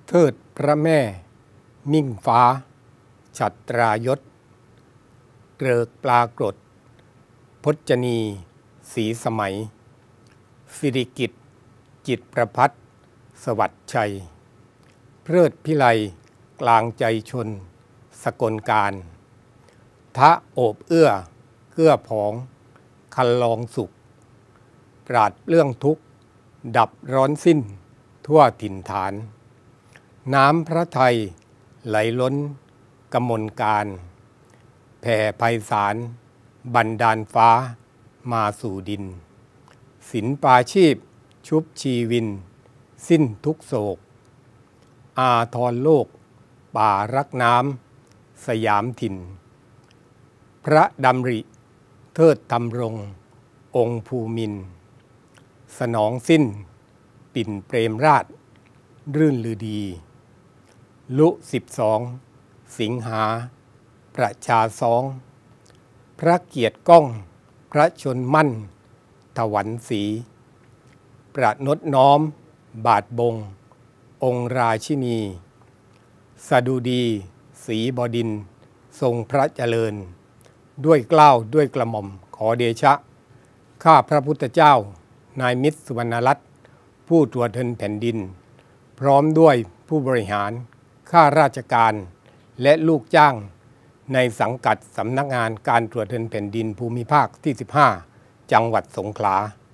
เทิดพระแม่มิ่งฟ้าฉัตรายศเกริกปรากฏพจนีศรีสมัยสิริกิติ์จิตประภัสสวัสดิ์ชัยเพลิดพิไลกลางใจชนสกลการทะโอบเอื้อเกื้อผองคันลองสุขปราดเรื่องทุกข์ดับร้อนสิ้นทั่วถิ่นฐานน้ำพระทัยไหลล้นกมลการแผ่ไพศาลบันดาลฟ้ามาสู่ดินศิลปาชีพชุบชีวินสิ้นทุกโศกอาทรโลกป่ารักน้ำสยามถิ่นพระดำริเทิดธำรงองค์ภูมินทร์สนองสิ้นปิ่นเปรมราชรื่นลือดีลุ12สิงหาประชาสองพระเกียรติก้องพระชนมั่นถวันศรีประนดน้อมบาทบงองค์ราชินีสดุดีศรีบดินทร์ทรงพระเจริญด้วยเกล้าด้วยกระหม่อมขอเดชะข้าพระพุทธเจ้านายมิตรสุวรรณรัตน์ผู้ตรวจเงินแผ่นดินพร้อมด้วยผู้บริหารข้าราชการและลูกจ้างในสังกัดสำนักงานการตรวจเงินแผ่นดินภูมิภาคที่15จังหวัดสงขลา